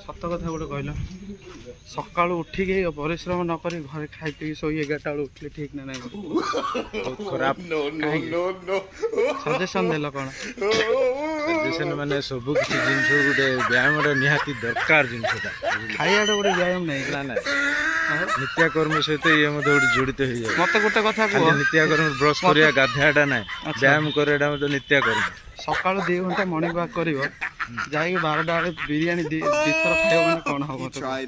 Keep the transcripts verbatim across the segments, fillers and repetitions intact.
सत कथा गोटे कहल सका उठिक परिश्रम नक घरे खाई पी शोई एगारटा बेल उठले ठीक ना ना खराब सजेसन देल कौन सजेसन माने सब किसी जिनस गोटे व्यायाम निहाती दरकार जिनसा खाइबा गोटे व्यायाम नहीं ना ना नित्याकर्म सहित ये गोटे जड़ित हो जाए मत गोटे कथा कह नित्याकर्म ब्रश करिया गाधाटा ना व्यायाम करेटा मतलब नित्याकर्म सका दु घंटा मॉर्निंग वॉक कर जाइए बारटा बेले बिरियानी दिथर खाइब मैंने कौन हम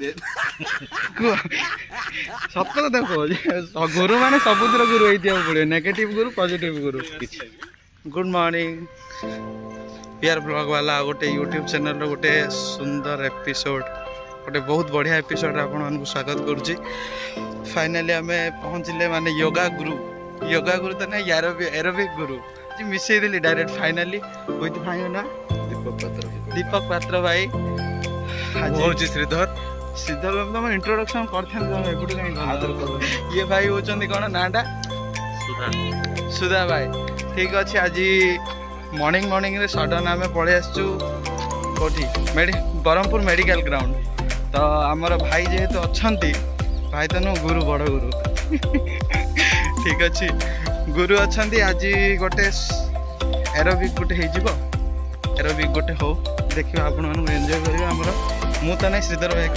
सत कथा कह गुरु मैंने सबुतिर गुरु होता पड़े नेगेटिव गुरु पॉजिटिव गुरु गुड मॉर्निंग पीआर ब्लॉग वाला गोटे यूट्यूब चैनल गोटे सुंदर एपिसोड गोटे बहुत बढ़िया एपिसोड आपण स्वागत करुच्ची फाइनाली आम पहुँचले माने योगा गुरु योगा गुरु तो ना एरोबिक गुरु मिसई देली डायरेक्ट फाइनाली विथ भाई ना दीपक पात्र भाई श्रीधर श्रीधर तुम इंट्रोडक्शन कर ये भाई होचंदी कौन नाटा सुधा सुधा भाई ठीक अच्छे आज मॉर्निंग मॉर्निंग रे सडन आम पलि आसचु कोठी ब्रह्मपुर मेडिकल ग्राउंड तो आमर भाई जेहेतु अच्छी भाई तो नु गुरु बड़ गुरु ठीक अच्छे गुरु अच्छा आज गोटे एरोबिक गोटे हो एरोबिक गोटे हो देखिए आपण मानक एंजॉय करेंगे आमर मु तो नहीं श्रीधर भाई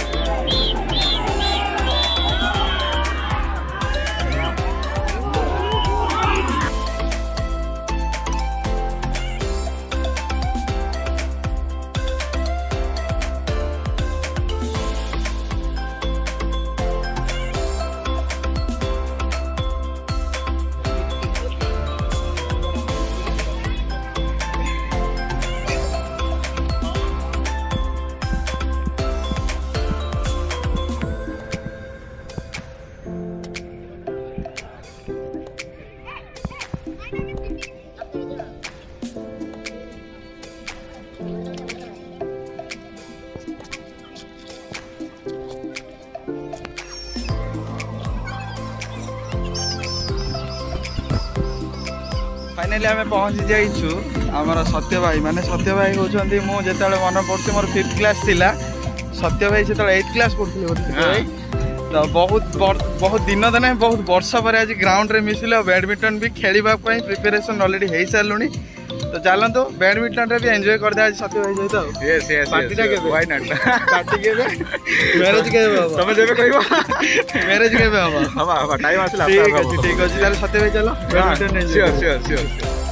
फाइनाली आम पहुँची जाइछु आमर सत्य भाई माने सत्य भाई होचंदी मु जेताले मन पड़छ मोर फिफ्थ क्लास थिला सत्य भाई से एट क्लास पढ़ुଥିଲି भाई तो बहुत बहुत दिन दिन बहुत वर्ष पर आज ग्राउंड रे मिसिले बैडमिंटन भी खेलबा पई प्रिपरेशन ऑलरेडी हे सालुनी तो चलतो बैडमिंटन रे भी एंजॉय कर दे आज सत्य भाई सहित यस यस पार्टी टा के व्हाई नॉट पार्टी के मैरिज के तमे जेबे कहबो मैरिज के बाबा हां हां टाइम आसला ठीक अछि ठीक अछि चल सत्य भाई चलो badminton enjoy sure sure sure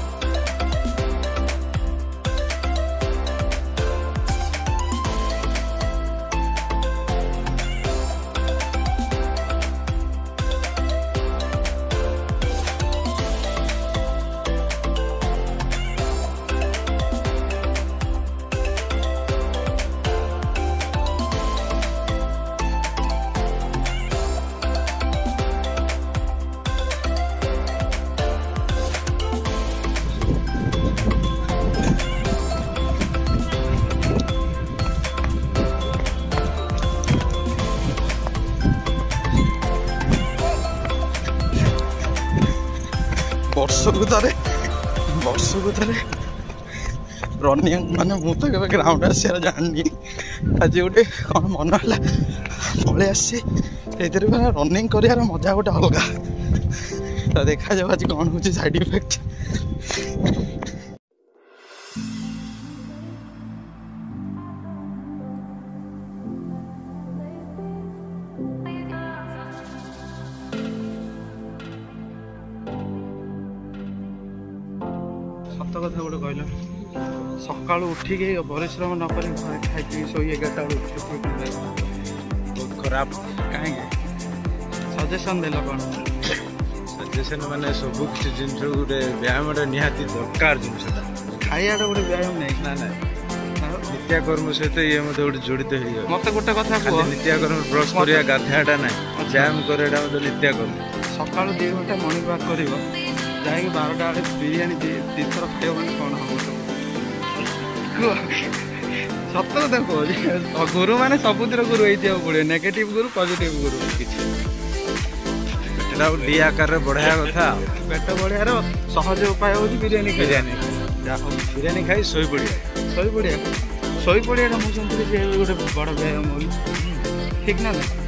वर्षକୁ ଥରେ ବର୍ଷକୁ ଥରେ ରନିଂ ମାନେ ମୁଁ ତ କେବେ ଗ୍ରାଉଣ୍ଡ ଆସିବାର ଜାଣିନି ଆଜି ଗୋଟେ କ'ଣ ମନ ହେଲା ପଳେଇ ଆସିଛି ସେଇଥିରେ ମାନେ ରନିଂ କରିବାର ମଜା ଗୋଟେ ଅଲଗା ତ ଦେଖାଯାଉ ଆଜି କ'ଣ ହେଉଛି ସାଇଡ୍ ଇଫେକ୍ଟ सत कथा गोटे कहल सका उठिक परिश्रम नक घरे खाई पी शोई एगारटा बेल उठले ठीक बहुत खराब कहीं सजेसन देल कौन सजेसन माने सब किसी जिनस गोटे व्यायाम निहाती दरकार जिनसा खाइबा गोटे व्यायाम नहीं ना ना नित्याकर्म सहित ये गोटे जड़ित हो जाए मत गोटे कथा कह नित्याकर्म ब्रश करिया गाधाटा ना व्यायाम करेटा मतलब नित्याकर्म सका दु घंटा मॉर्निंग वॉक कर जाइए बारटा बेले बिरियानी दिथर खाइब मैंने कौन हम सत कथा कह गुरु मैंने सबुतिर गुरु होता पड़े नेगेटिव गुरु पॉजिटिव गुरु डी आकार बढ़ाया कथा पेट बढ़िया सहज उपाय हूँ बिरियानी बिरियानी बिरियानी खाई शोई पड़िया शोई पड़िया ଶୋଇ ପଡ଼ିଆଟା ମୁଁ ଶୁଣିଥିଲି ଯେ ଗୋଟେ ବଡ଼ ବ୍ୟାୟାମ ବୋଲି ଠିକ୍ ନା ନା?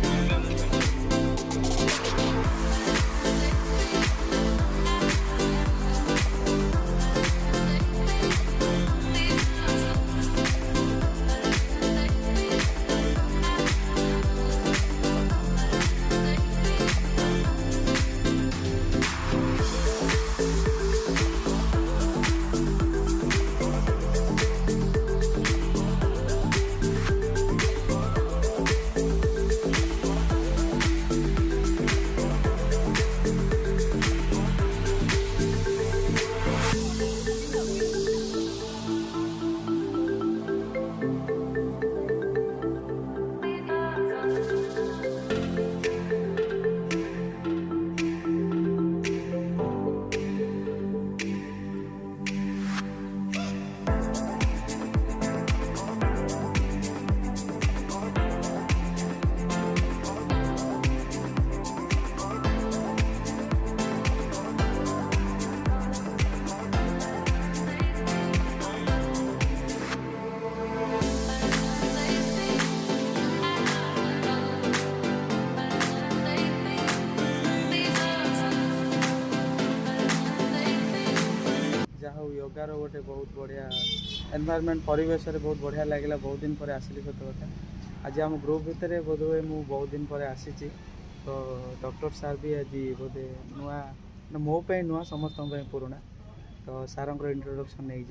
योगार गोटे बहुत बढ़िया एनवायरनमेंट परिवेश बहुत बढ़िया लगे बहुत दिन पर आसली सत कथा आज आम ग्रुप भितर बोध हुए मुझे बहुत दिन पर आसी तो डॉक्टर सार भी आज बोधे नुआ मो पे नुआ समस्त पुराणा तो सार इंट्रोडक्शन नहीं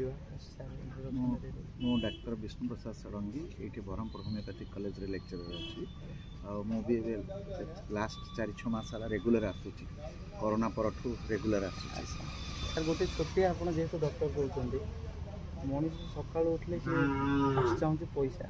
जावा मु डॉक्टर विष्णु प्रसाद षडंगी ये ब्रह्मपुर होमियोपैथिक कॉलेज रे लेक्चरर अच्छी मुझे लास्ट चार छः मास रेगुलर आसूँ कोरोना पर रेगुलर आसूँ सर गोटे छोटी आप जेहतु डॉक्टर कहते मनीष सका उठले सी चाहूँ पैसा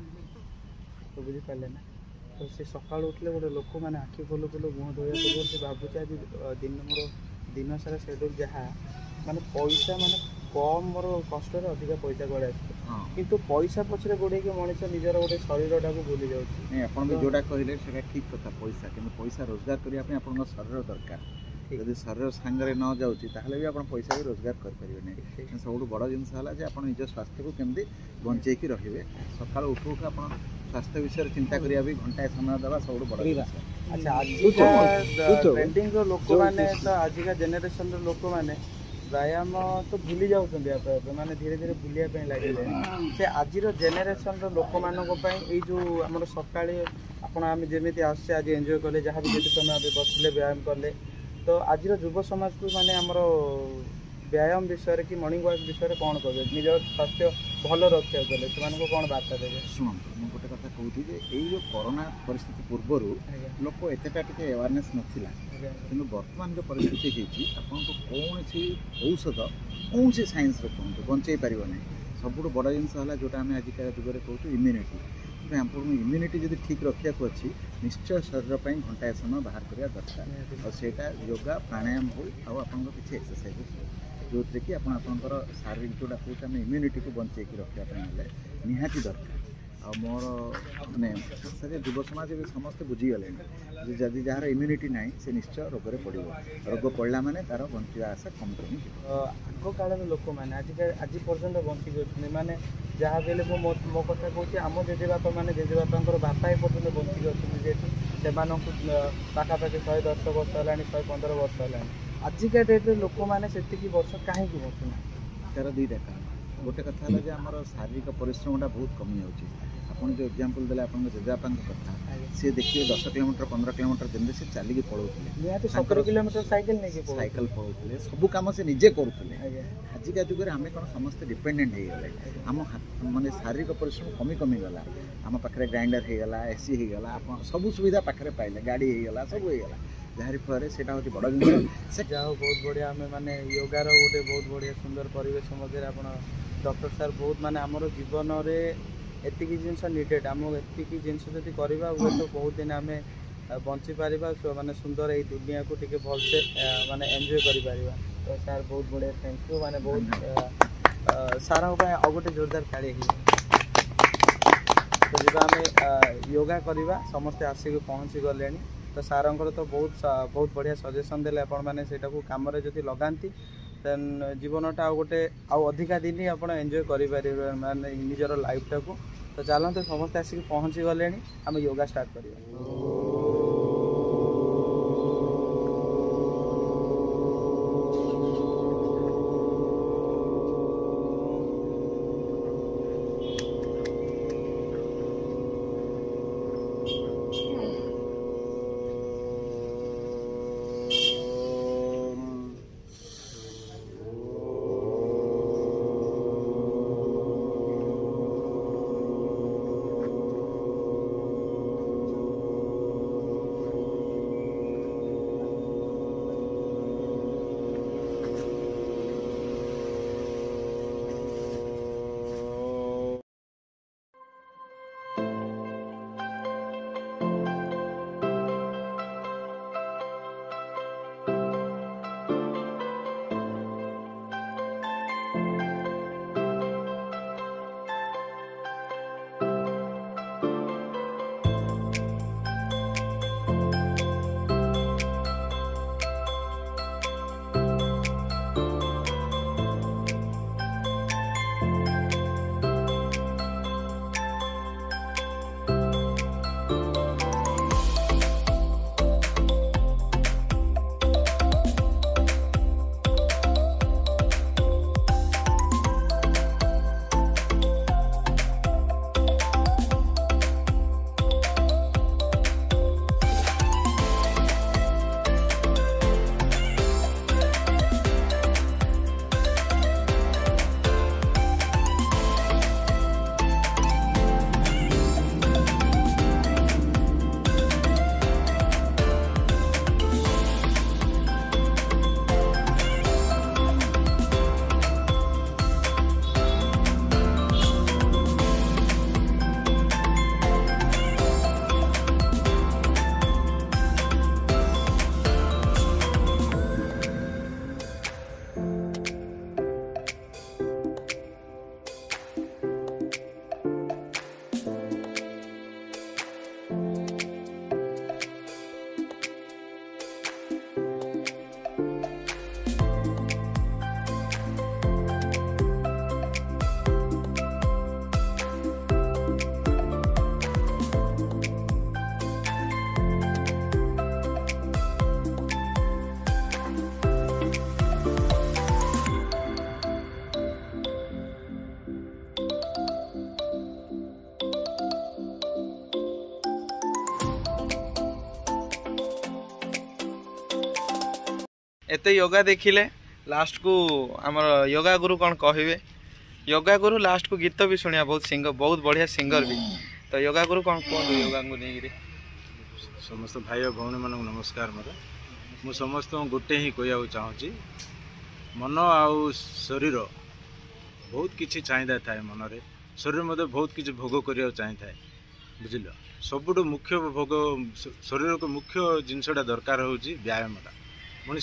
तो बुझीपारे ना तो सी सका उठले गोटे लोक मैंने आखि खोलु खोलु मुँह धोया पूर्व से भावुचे आज दिन मोर दिन सारा शेड्यूल जहाँ माने पैसा माने कम मोर कष्ट अधिक पैसा गड़े आस किंतु पैसा पछरे गोड़े मनीष निजर गोटे शरीर टाक भूली जाऊँ आप जोटा कहले ठीक कथा पैसा कि पैसा रोजगार करने आप शरीर दरकार जदि शरीर सांगे न जाऊँगी भी आप पैसा भी रोजगार करें सब बड़ जिनस है आप निज स्वास्थ्य को केमती बचे रे सका उठू उठू आप स्वास्थ्य विषय चिंता करिया भी घंटाए समय देवा सब बड़ अच्छा आज ट्रेंडिंग लोक मैंने तो आजिका जेनेरेशन लोक मैंने व्यायाम तो भूली जाऊँ माने धीरे धीरे भूलिया लगे से आज जेनेरेशन लोक मानी जो आम सका आप जमी आस आज एंजॉय कले जहाँ भी जो समय बसले व्यायाम कले तो आज युव समाज को माने आमर व्यायाम विषय कि मॉर्निंग वॉक विषय कौन कहे निज स्वास्थ्य भल रक्षा कले से कौन बार्ता देवे शुणु मुझे गोटे कथा कहती ये जो कोरोना परिस्थिति पूर्वर लोक एतटा टे अवेयरनेस नाला कि बर्तमान जो परिस्थिति होती आपको कौन औषध कौन सी सैंस कहूँ बचे पार ना सब बड़ जिनस है जोटा आम आजिका जुगे कहूँ इम्यूनिटी आपको इम्यूनिटी जब ठीक रखा अच्छी निश्चय शरीर पर घंटाए समय बाहर करवा दरकार और सेटा योगा प्राणायाम हो किसी एक्सरसाइज हो जो थे कि आपंकर शारीरिक जोड़ा कौन आम इम्यूनिटी को बचे रखापी निहाती दरकार आ मोर माने युव समाज भी समस्ते बुझीगले जदि जार इम्यूनिटी ना से निश्चय रोग में पड़ो रोग पड़ा माने तार बंचा आशा कम कमी आग काल लोक मैंने आज आज पर्यटन बंचिक अच्छे माने जहाँ भी मो मो कथा कहूँ आम जेजेबापा मैंने जेजेबापा बापा ए पर्यटन बंचिक अच्छे जेहतु से पाखापाखि शहे दस वर्ष है शहे पंद्रह वर्ष है आजिका डेट्रे लोक मैंने से वर्ष कहीं बचुना तार दुईटा कारण गोटे कथा है कि आमर शारीरिक परिश्रमटा बहुत कमी जाऊँगी आपन जो एग्जांपल देले आपन जेजेबापा कथा सी देखिए दस किलोमीटर पंद्रह किलोमीटर दिन से चलिकी पड़ोले सत्तर किलोमीटर साइकिल नहीं साइकिल पड़ोले सब कम से निजे करुले आजिका जुगे आम कौन समस्त डिपेंडेंट हो गले आम माने शारीरिक परिश्रम कमी कमी गला आम पाखे ग्राइंडर हो गला एसी हो गला आप सब सुविधा पाखे पाइले गाड़ी हो गला सब हो गला जहार फल से बड़ जिनिस से जा बहुत बढ़िया आम मैंने योगार गोटे बहुत बढ़िया सुंदर परिवेश मध्य आप डॉक्टर सार बहुत माने आमर जीवन में एतिकी जिनस नीडेड आम एतिकी जिनस जदि करवा हुए तो बहुत दिन आम बंची पार माने सुंदर ये दुनिया को टिके भलसे माने एंजॉय करि परिबा तो सार बहुत बढ़िया थैंक यू माने बहुत सारा आ गोटे जोरदार ताली तो जब आम योगा करवा समस्ते आसिक पहुँची गले तो सार तो बहुत बहुत बढ़िया सजेसन देले आपण माने सेटा को काम रे जदि लगांती देन जीवनटा आ गोटे आ अधिका दिन आप एंजॉय करें माने निजर लाइफ टाको तो चलते समस्ते आसिक पहुँची गले आम योगा स्टार्ट करिया। एत योगा देखिले लास्ट को आमर योगा गुरु कौन कहे योगा गुरु लास्ट को गीत भी शुणिया बहुत सिंगर बहुत बढ़िया सिंगर भी तो योगा गुरु कौन कहूँ योगा को नहीं समस्त भाई भौणी मान नमस्कार मोर मु समस्त गोटे ही कहू चाहूँगी मन आउ शरीर बहुत किसी चाहिदा थाए मनरे शरीर मध्य बहुत किसी भोग करने चाहिए बुझल सबुठ मुख्य भोग शरीर को मुख्य जिनसटा दरकार हूँ व्यायामटा मनीष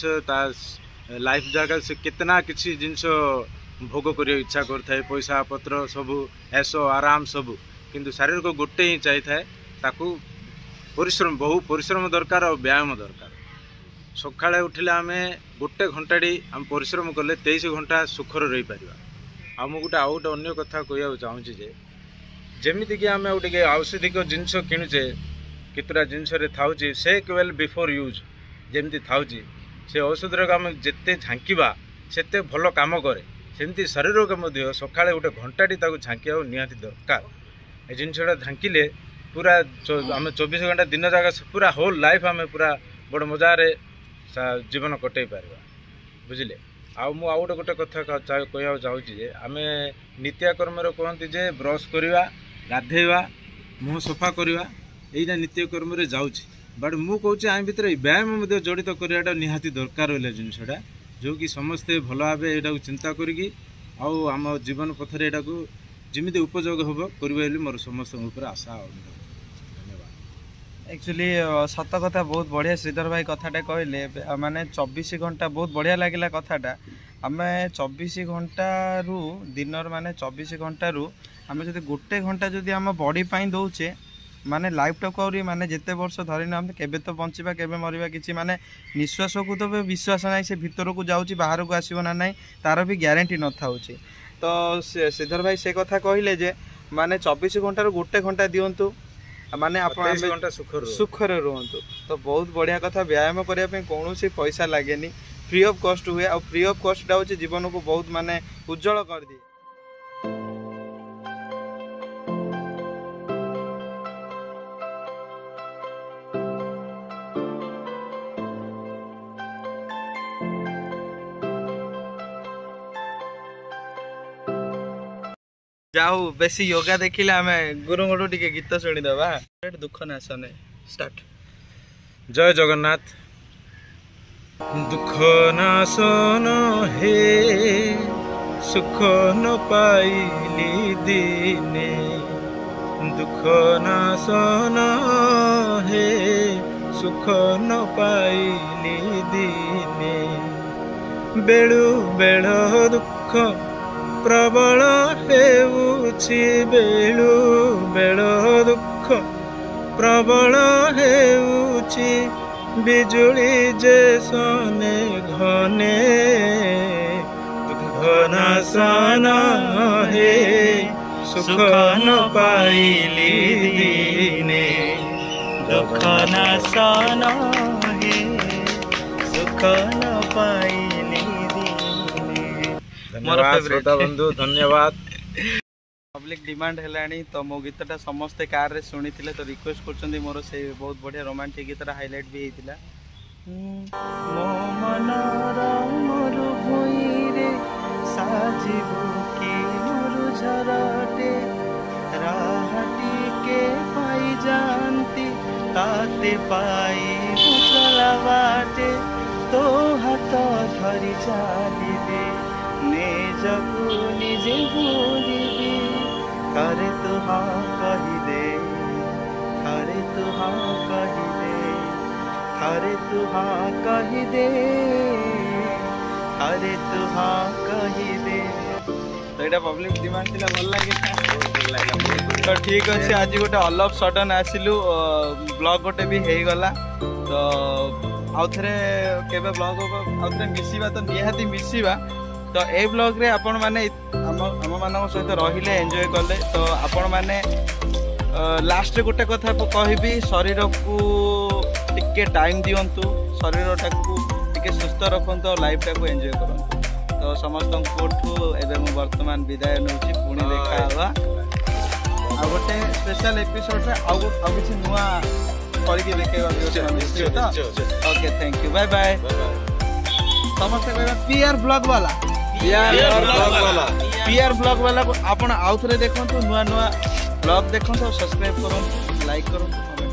लाइफ जगह से कितना किसी जिनस भोग करने इच्छा करता पैसा पत्र सबू ऐश आराम सबू किंतु शारीर को गोटे ही चाहिए ताकू परिश्रम बहु परिश्रम दरकार और व्यायाम दरकार सकाଳେ उठिले आम गोटे घंटाटी आम परिश्रम कले तेईस घंटा सुखर रही पार आम गोटे आउ गोटे अन्य कथा कहना चाहूँगी जे जमीक आम गोटे औषधिक जिनस किणुचे केतटा जिनस थाउची से वेल बिफोर यूज जमी थाउची से औषधर आम जिते झांकिबा सेते भल काम करे सेमती शरीर को सकाଳେ गोटे घंटाटी झांकिया निहाती दरकार ए जिनसटा झांकिले पूरा आम चौबीस घंटा दिन जाक पूरा होल लाइफ आम पूरा बड़ मजार जीवन कटई पार बुझे आउ मु आउ गोटे गोटे कथा कहना चाहूँगी आम नित्याकर्म कहते जे ब्रश करवा गाधेवा मुँह सफा करवा यहीटा नित्यकर्म जाऊँगी बट मु कहूँ आम भर व्यायाम जड़ित करवाटा निहाती दरकार रहा जिनसटा जो कि समस्ते भल भाव यहाँ चिंता करी आम जीवन पथर यहाँ जमी उपयोग हम कर मोर समस्त आशा धन्यवाद। एक्चुअली सत कथा बहुत बढ़िया श्रीधर भाई कथाटा कहले माने चौबीस घंटा बहुत बढ़िया लगे कथाटा आम चौबीस घंटा रु दिन माने चौबीस घंटा रु आम जो गोटे घंटा जदि आम बॉडी पाई दौचे माने लाइफ टाक माने जिते वर्ष धरी हम केबे तो बंचिबा केबे मरिबा किछि माने निश्वास को तो विश्वास ना से भीतर को जाऊँगी बाहर को आसो ना ना तार भी ग्यारंटी न था तो श्रीधर भाई से कथा कहले जे माने चौबीस घंटा गोटे घंटा दिंतु माने आप घंटा सुखरे रुहतु तो बहुत बढ़िया कथा। व्यायाम करने कौन पैसा लगे फ्री ऑफ कॉस्ट हुए आ फ्री ऑफ कॉस्ट हूँ जीवन को बहुत माने उज्जवल कर दिए। जाऊ बेसी योगा देखिले आम गुरुंगठू टिके गीत शुणीदबा दुख नाशने स्टार्ट। जय जगन्नाथ। दुख नाशन हे सुख न पाइली दिने, दुख नाशन हे सुख न पाइली दिने, बेलु बेल दुख प्रबल हेउछि, बेलु बेल दुख प्रबल हेउछि, बिजुली जे सने घने, दुख नाशन हे सुख न पाइली दिने, दुख नाशन हे सुख न पाइली दिने। धन्यवाद श्रोता बंधु, धन्यवाद। पब्लिक डिमांड है तो मो गीतटा समस्ते कार रे शुणी तो रिक्वेस्ट कर मोर से बहुत बढ़िया रोमांटिक गीतटा हाईलाइट भी होता। मो मनर मोर भुइरे साजिबु कि मोर झरटे, राहटी के पाई जानती ताते पाई चला बाटे, तो हाथ धरी चलिबे निजकु निजे भूलिबे, थारे तू हाँ कही दे, थारे तू हाँ कही दे, थारे तू हाँ कही दे, थारे तू हाँ कही दे। तो यहाँ पब्लिक डिमांड थी भल लगे तो ठीक अच्छे। आज गोटे ऑल ऑफ सडन आसिलु ब्लॉग गोटे भी हो गला तो आउ थे के ब्लॉग आउ थे मिसवा तो निहाती मिसवा। तो ए ब्लॉग रे आपण माने आम मान सहित रहिले एंजॉय कले तो आपण माने लास्ट गोटे कथा कहबी शरीर को टिके टाइम दियंतु, शरीर टाकू टिके सुस्थ रखंतु, लाइफ टाकू एंजॉय करंतु। तो समस्त कोठू एबे मु वर्तमान विदाय नउची, पुणी देखा हवा आ गोटे स्पेशल एपिसोड रे आ आ किछि नुवा करके देखेबा तो okay thank you bye bye. समस्त कहबा पीआर ब्लॉग वाला पीआर ब्लॉग वाला पीआर ब्लॉग वाला को आपण आउथरे देखंतु, नुवा नुवा ब्लॉग देखंतु, सब्सक्राइब करंतु, लाइक करंतु।